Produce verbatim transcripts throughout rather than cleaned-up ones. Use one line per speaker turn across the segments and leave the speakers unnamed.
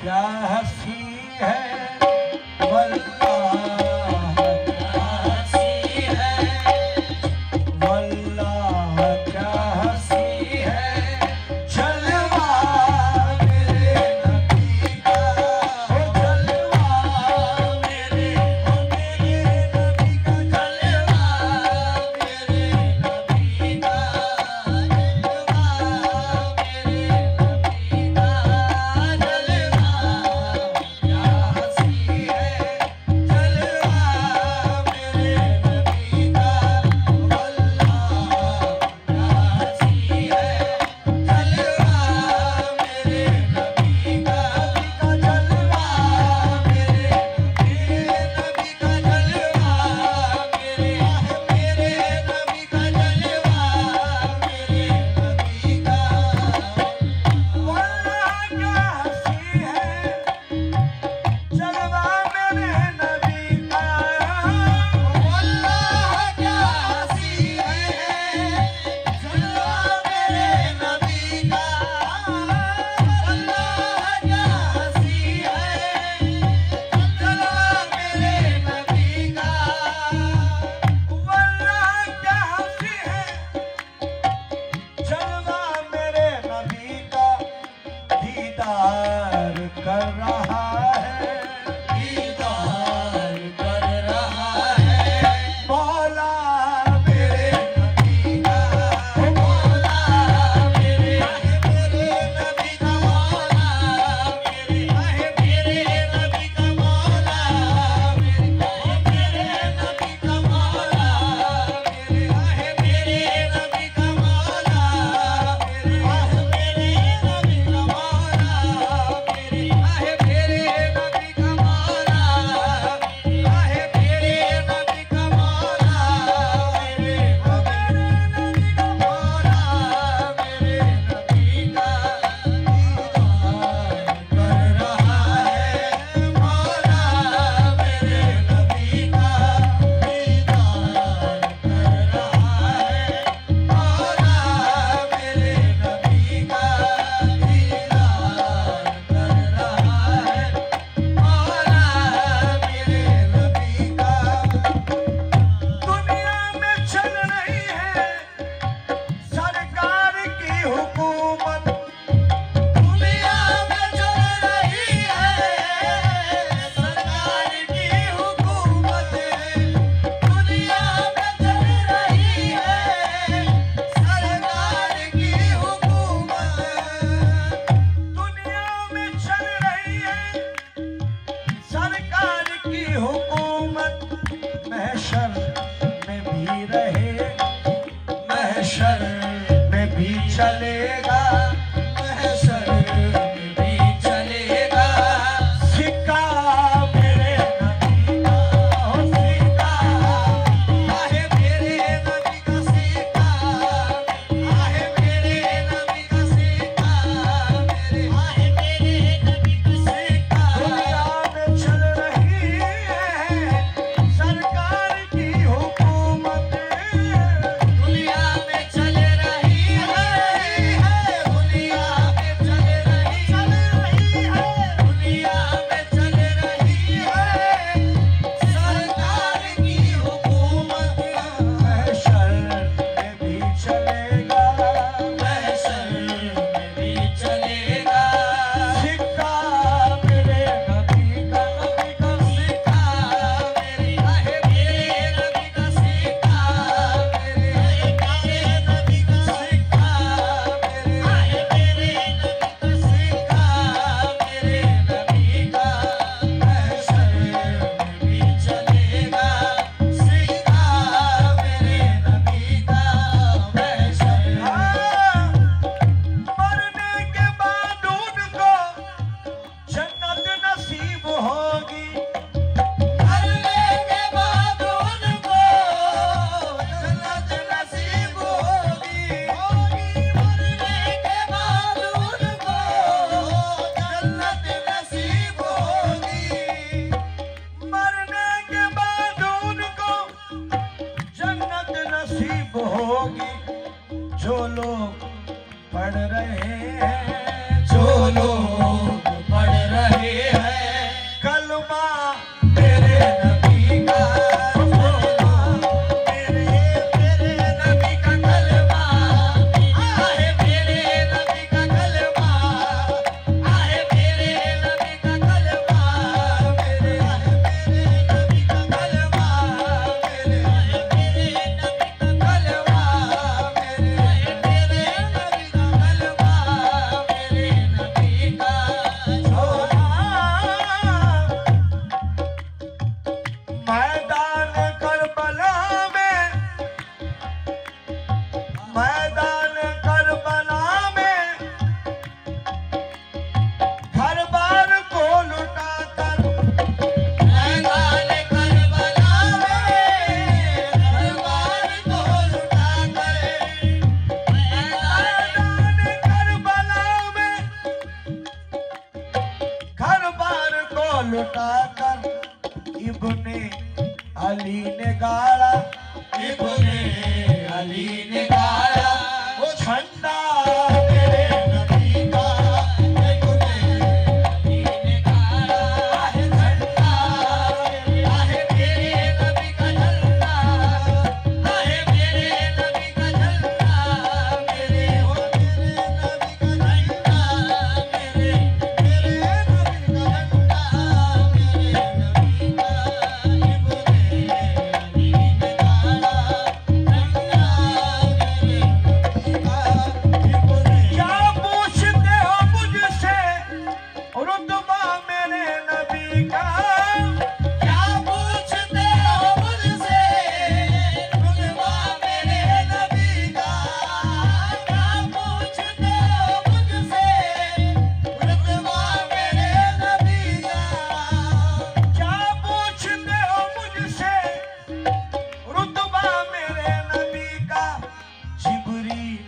क्या हंसी है वल्लाह, क्या हंसी है वल्लाह, क्या हंसी है जलवा मेरे नबी का, हो जलवा मेरे, हो मेरे नबी का जलवा, मेरे नबी का जलवा, मेरे नबी का जलवा, क्या हंसी है जलवा मेरे नबी का वल्लाह, क्या हंसी है जलवा मेरे नबी का, जलवा मेरे मेरे नबी का जलवा, मेरे मेरे नबी का जलवा, मेरे नबी का वल्लाह, क्या हंसी है जलवा मेरे नबी का, वल्लाह क्या हंसी है जलवा मेरे नबी का, वल्लाह क्या हंसी है जलवा मेरे नबी का, वल्लाह क्या हंसी है जलवा मेरे नबी का, दीदार कर रहा है, दीदार कर रहा है मौला मेरे नबी का, मौला मेरे मेरे नबी का मौला, मेरे मेरे नबी का मौला, मेरे मेरे नबी का मौला, मेरे मेरे नबी का मौला, मेरे मेरे नबी का मौला, मेरे लुटा कर इब्ने अली ने गाड़ा, इब्ने अली ने गाड़ा वो झंडा मेरे नबी का, इब्ने अली ने गाड़ा है झंडा, आहे मेरे नबी का झंडा, आहे मेरे नबी का झंडा, मेरे हो मेरे नबी का झंडा, मेरे मेरे नबी का झंडा, मेरे नबी का इब्ने अली ने गाड़ा झंडा, मेरे नबी का इब्ने। क्या पूछते हो मुझसे रुतबा मेरे नबी का, क्या पूछते हो मुझसे रुतबा मेरे नबी का, क्या पूछते हो मुझसे रुतबा मेरे नबी का, क्या पूछते हो मुझसे रुतबा मेरे नबी का। जिब्रील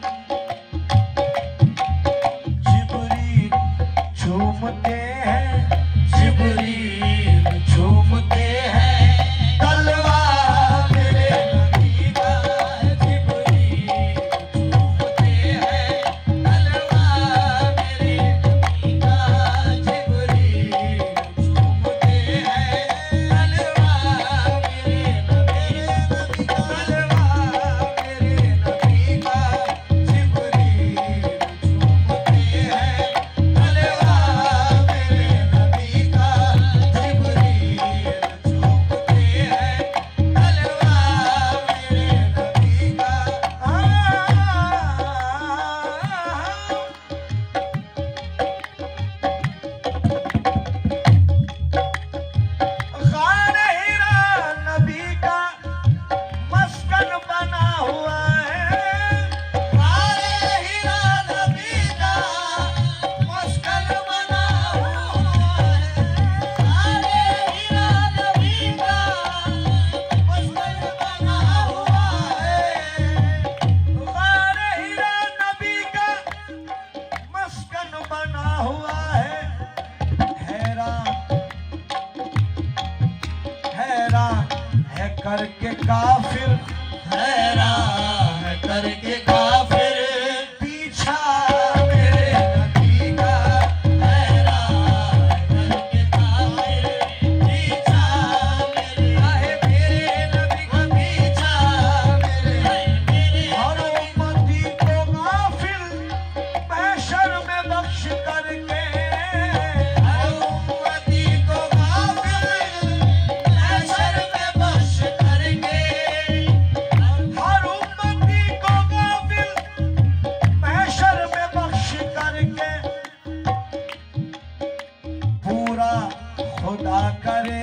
जिब्रील झूमते हैं, जिब्रील झूमते हैं, तलवा मेरे नबी का, जिब्रील झूमते हैं, तलवा मेरे नबी का, जिब्रील झूमते हैं, तलवा मेरे नबी का, तलवा मेरे नबी का, जिब्रील झूमते हैं, तलवा मेरे नबी का, जिब्रील झूमते हैं, तलवा मेरे नबी का। गारे हीरा नबी का मस्कन बना हुआ है, गारे हीरा नबी का मस्कन बना हुआ है, गारे हीरा नबी का मस्कन बना हुआ है, गारे हीरा नबी का मस्कन बना हुआ है। हैरान हैरान है करके काफिर, हैरान है करके काफिर पीछा मेरे नबी का, हैरान है करके काफिर पीछा मेरे, आहे मेरे नबी का पीछा मेरे, हर उम्मती को गाफिल महशर में बख्श करके, हर उम्मती को गाफिल महशर में बख्श करके, हर उम्मती को गाफिल महशर में बख्श करके, पूरा खुदा करे